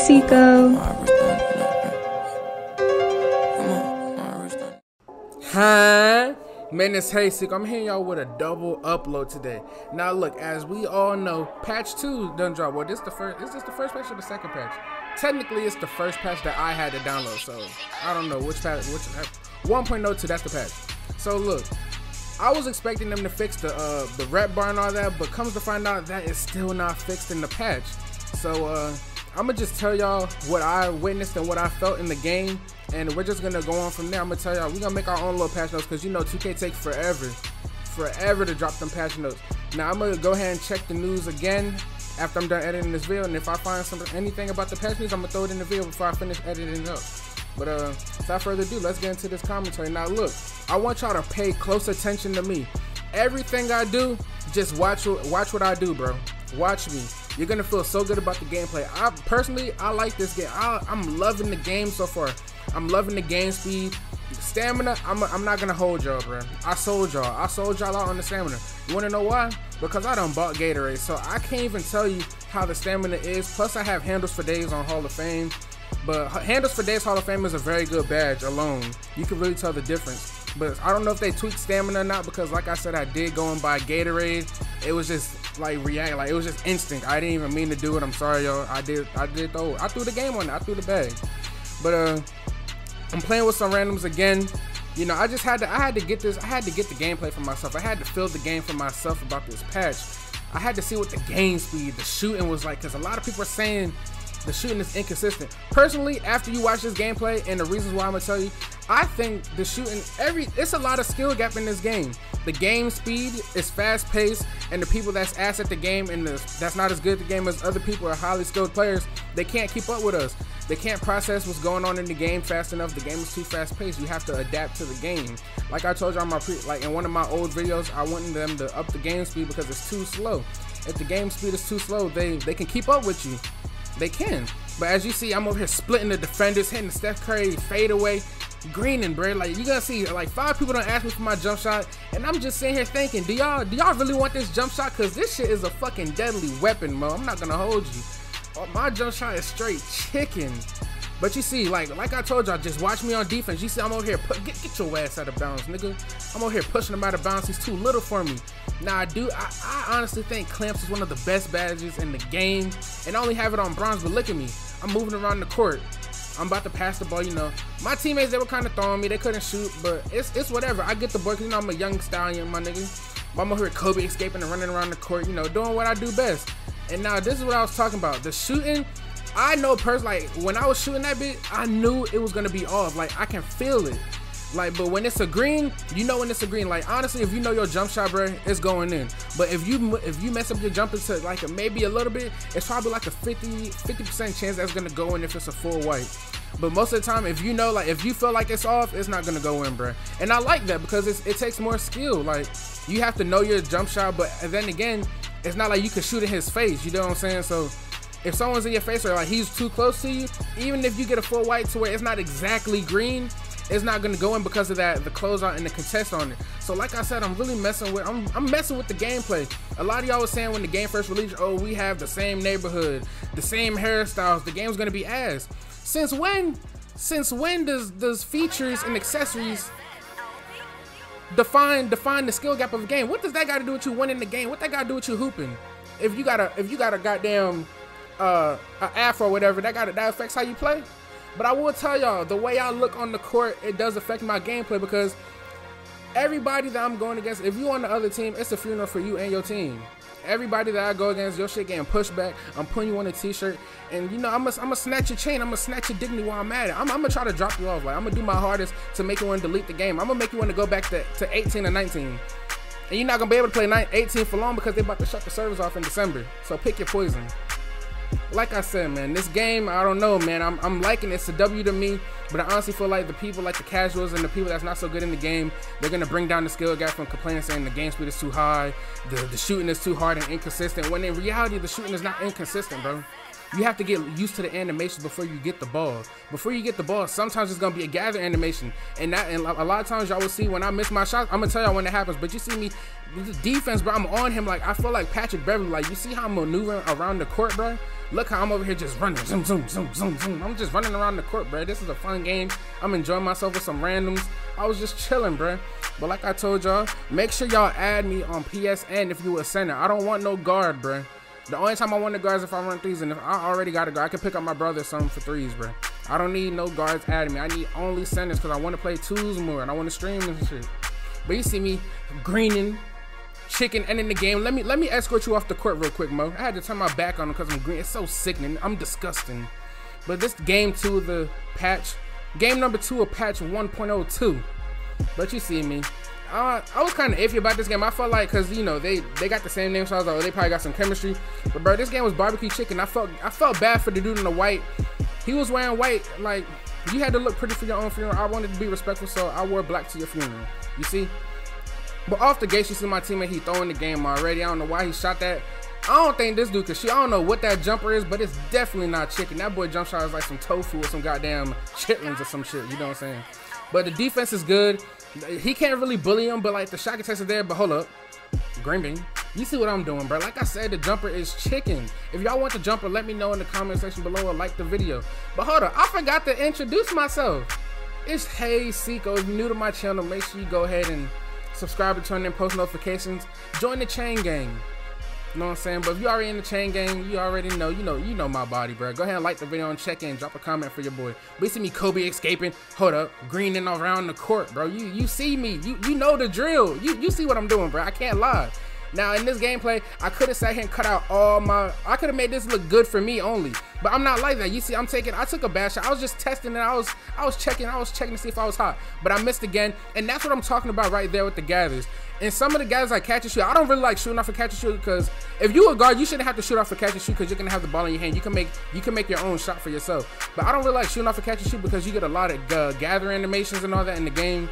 Seiko. Huh? Man, it's Hey Seiko. I'm hitting y'all with a double upload today. Now look, as we all know, patch 2 done dropped. Well, is this the first patch or the second patch? Technically, it's the first patch that I had to download, so I don't know which patch. 1.02, that's the patch. So look, I was expecting them to fix the rep bar and all that, but comes to find out that is still not fixed in the patch. So I'm gonna just tell y'all what I witnessed and what I felt in the game, and we're just gonna go on from there. I'm gonna tell y'all, we're gonna make our own little patch notes, because you know 2K takes forever to drop them patch notes. Now I'm gonna go ahead and check the news again after I'm done editing this video, and if I find anything about the patch news, I'm gonna throw it in the video before I finish editing it up. But without further ado, let's get into this commentary. Now look, I want y'all to pay close attention to me. Everything I do, just watch what I do, bro. Watch me. You're gonna feel so good about the gameplay. I like this game. I'm loving the game so far. I'm loving the game speed. Stamina, I'm not gonna hold y'all, bro. I sold y'all out on the stamina. You wanna know why? Because I done bought Gatorade, so I can't even tell you how the stamina is. Plus I have Handles for Days on Hall of Fame. But Handles for Days Hall of Fame is a very good badge alone. You can really tell the difference. But I don't know if they tweaked stamina or not, because like I said, I did go and buy Gatorade. It was just like it was just instinct. I didn't even mean to do it. I'm sorry, y'all. I threw the game on it. I threw the bag. But I'm playing with some randoms again. You know, I had to get this. I had to get the gameplay for myself. I had to feel the game for myself about this patch. I had to see what the game speed, the shooting was like, because a lot of people are saying the shooting is inconsistent. Personally, after you watch this gameplay and the reasons why I'm gonna tell you, I think the shooting, it's a lot of skill gap in this game. The game speed is fast paced, and the people that's ass at the game and that's not as good at the game as other people are highly skilled players, they can't keep up with us. They can't process what's going on in the game fast enough. The game is too fast paced. You have to adapt to the game. Like I told you on in one of my old videos, I wanted them to up the game speed because it's too slow. If the game speed is too slow, they can keep up with you. They can. But as you see, I'm over here splitting the defenders, hitting the Steph Curry fadeaway, greening, bro. Like, you're gonna see, like, 5 people don't ask me for my jump shot, and I'm just sitting here thinking, do y'all really want this jump shot? Because this shit is a fucking deadly weapon, bro. I'm not gonna hold you. My jump shot is straight chicken. But you see, like I told y'all, just watch me on defense. You see, I'm over here, get your ass out of bounds, nigga. I'm over here pushing him out of bounds. He's too little for me. Now, I honestly think Clamps is one of the best badges in the game, and I only have it on bronze, but look at me. I'm moving around the court. I'm about to pass the ball, you know. My teammates, they were kind of throwing me. They couldn't shoot, but it's whatever. I get the ball, because, you know, I'm a young stallion, my nigga. But I'm over here Kobe escaping and running around the court, you know, doing what I do best. And now, this is what I was talking about. The shooting, I know personally, like, when I was shooting that bit, I knew it was going to be off. Like, I can feel it. Like, but when it's a green, you know when it's a green. Like, honestly, if you know your jump shot, bro, it's going in. But if you mess up your jumper to like maybe a little bit, it's probably like a 50% chance that's gonna go in if it's a full white. But most of the time, if you know, like, if you feel like it's off, it's not gonna go in, bro. And I like that, because it takes more skill. Like, you have to know your jump shot, but then again, it's not like you can shoot in his face. You know what I'm saying? So if someone's in your face, or like he's too close to you, even if you get a full white to where it's not exactly green, it's not gonna go in because of that, the closeout and the contest on it. So like I said, I'm really messing with the gameplay. A lot of y'all was saying when the game first released, oh, we have the same neighborhood, the same hairstyles, the game's gonna be ass. Since when does features and accessories define the skill gap of a game? What does that got to do with you winning the game? What that got to do with you hooping? If you got a goddamn a afro or whatever, that affects how you play. But I will tell y'all, the way I look on the court, it does affect my gameplay, because everybody that I'm going against, if you on the other team, it's a funeral for you and your team. Everybody that I go against, your shit getting pushed back. I'm putting you on a t-shirt, and you know, I'm gonna snatch your chain. I'm gonna snatch your dignity while I'm at it. I'm gonna try to drop you off. Like, I'm gonna do my hardest to make you want to delete the game. I'm gonna make you want to go back to 18 or 19. And you're not gonna be able to play 18 for long, because they're about to shut the servers off in December. So pick your poison. Like I said, man, this game, I don't know, man. I'm liking it. It's a W to me, but I honestly feel like the people, like the casuals and the people that's not so good in the game, they're gonna bring down the skill gap from complaining, saying the game speed is too high, the shooting is too hard and inconsistent. When in reality, the shooting is not inconsistent, bro. you have to get used to the animation before you get the ball. Before you get the ball, sometimes it's gonna be a gather animation, and a lot of times y'all will see when I miss my shots. I'm gonna tell y'all when it happens, but you see me, the defense, bro. I'm on him like I feel like Patrick Beverly. Like you see how I'm maneuvering around the court, bro. Look how I'm over here just running, zoom, zoom, zoom, zoom, zoom. I'm just running around the court, bro. This is a fun game. I'm enjoying myself with some randoms. I was just chilling, bro. But like I told y'all, make sure y'all add me on PSN if you a center. I don't want no guard, bro. The only time I want the guards if I run threes, and if I already got a guard, I can pick up my brother or something for threes, bro. I don't need no guards adding me. I need only centers because I want to play twos more and I want to stream and shit. But you see me greening, chicken, ending the game. Let me escort you off the court real quick, Mo. I had to turn my back on him because I'm green. It's so sickening. I'm disgusting. But this game 2 of the patch, game number 2 of patch 1.02. But you see me. I was kind of iffy about this game. I felt like, cause you know they got the same name, so I was like, oh, they probably got some chemistry. But bro, this game was barbecue chicken. I felt bad for the dude in the white. He was wearing white. Like you had to look pretty for your own funeral. I wanted to be respectful, so I wore black to your funeral. You see. But off the gate, you see my teammate. He throwing the game already. I don't know why he shot that. I don't think this dude could shoot. I don't know what that jumper is, but it's definitely not chicken. That boy jump shot is like some tofu or some goddamn chitlins or some shit. You know what I'm saying? But the defense is good. He can't really bully him, but like the shot contest is there. But hold up, green bean. You see what I'm doing, bro? Like I said, the jumper is chicken. If y'all want the jumper, let me know in the comment section below or like the video. But hold up, I forgot to introduce myself. It's Hey Seco. If you're new to my channel, make sure you go ahead and subscribe and turn in post notifications. Join the chain gang. You know what I'm saying? But if you already in the chain gang, you already know, you know my body, bro. Go ahead and like the video and check in, drop a comment for your boy. But you see me Kobe escaping, hold up, greening around the court, bro. You see me, you know the drill. You see what I'm doing, bro. I can't lie. Now in this gameplay, I could have sat here and cut out I could have made this look good for me only. But I'm not like that. You see, I took a bad shot. I was just testing and I was checking to see if I was hot. But I missed again. And that's what I'm talking about right there with the gathers. And some of the guys like catch and shoot, I don't really like shooting off a catch and shoot because if you a guard, you shouldn't have to shoot off a catch and shoot because you're gonna have the ball in your hand. You can make your own shot for yourself. But I don't really like shooting off a catch and shoot because you get a lot of gather animations and all that in the game.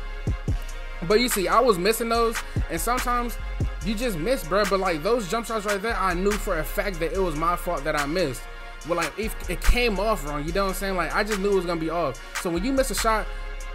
But you see, I was missing those, and sometimes you just miss, bro. But like those jump shots right there, I knew for a fact that it was my fault that I missed. But like if it came off wrong, you know what I'm saying? Like I just knew it was gonna be off. So when you miss a shot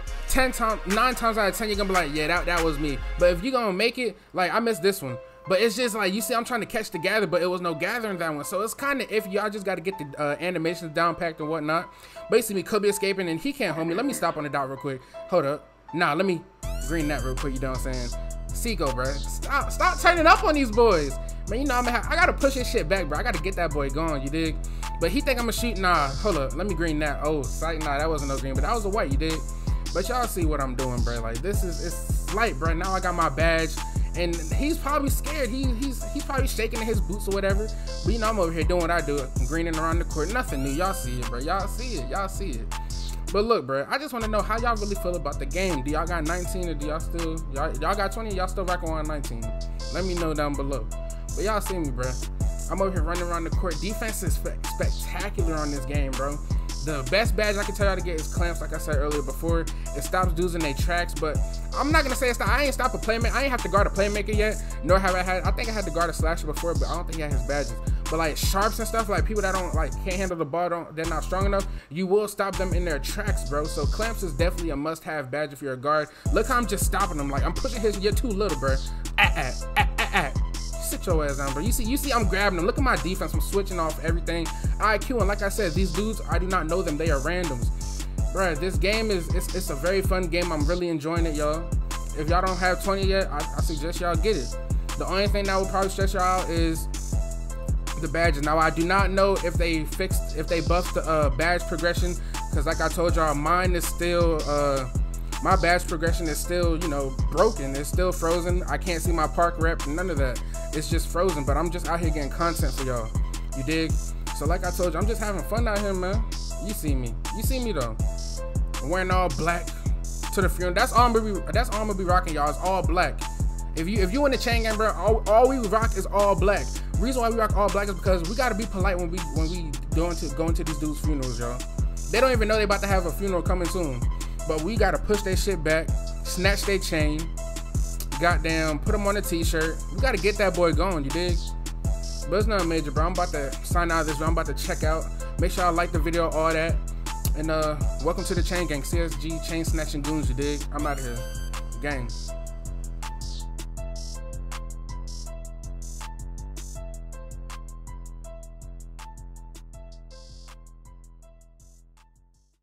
9 times out of 10, you're gonna be like, yeah, that was me. But if you're gonna make it, like I missed this one. But it's just like, you see, I'm trying to catch the gather, but it was no gathering that one. So it's kind of iffy. I just got to get the animations down packed and whatnot. Basically, Kobe escaping, and he can't hold me. Let me stop on the dot real quick. Hold up. Nah, let me green that real quick, you know what I'm saying? Seco, bro. Stop turning up on these boys. Man, you know, I got to push his shit back, bro. I got to get that boy going, you dig? But he think I'm going to shoot. Nah, hold up. Let me green that. Oh, sight. Nah, that wasn't no green, but that was a white, you dig? But y'all see what I'm doing, bro. Like, it's slight, bro. Now I got my badge. And he's probably scared. He's probably shaking in his boots or whatever. But you know, I'm over here doing what I do. I'm greening around the court. Nothing new. Y'all see it, bro. Y'all see it. Y'all see it. But look, bro, I just want to know how y'all really feel about the game. Do y'all got 19 or do y'all still, y'all got 20? Y'all still rocking on 19? Let me know down below. But y'all see me, bro. I'm over here running around the court. Defense is spectacular on this game, bro. The best badge I can tell y'all to get is clamps, like I said earlier before. It stops dudes in their tracks, but I'm not gonna say it's not. I ain't stopped a playmaker. I ain't have to guard a playmaker yet, nor have I think I had to guard a slasher before, but I don't think he had his badges. But like sharps and stuff, like people that don't can't handle the ball, they're not strong enough, you will stop them in their tracks, bro. So clamps is definitely a must-have badge if you're a guard. Look how I'm just stopping them. Like I'm pushing you're too little, bro. Sit your ass down, bro. You see I'm grabbing them. Look at my defense. I'm switching off everything. IQ, and like I said, these dudes, I do not know them. They are randoms. Bro, this game it's a very fun game. I'm really enjoying it, y'all. If y'all don't have 20 yet, I suggest y'all get it. The only thing that will probably stress y'all out is the badges. Now, I do not know if they buffed the badge progression, because like I told y'all, mine is still my badge progression is still, you know, broken. It's still frozen. I can't see my park rep, none of that. It's just frozen, but I'm just out here getting content for y'all. You dig? So like I told you, I'm just having fun out here, man. You see me. You see me though. I'm wearing all black to the funeral. That's all I'm gonna be rocking, y'all. It's all black. If you in the chain gang, bro, all we rock is all black. Reason why we rock all black is because we gotta be polite when we go into these dudes' funerals, y'all. They don't even know they about to have a funeral coming soon. But we gotta push their shit back, snatch their chain, goddamn, put them on a t-shirt. We gotta get that boy going, you dig? But it's nothing major, bro. I'm about to sign out of this, bro. I'm about to check out. Make sure y'all like the video, all that. And welcome to the Chain Gang. CSG Chain Snatching Goons, you dig? I'm out of here. Gang.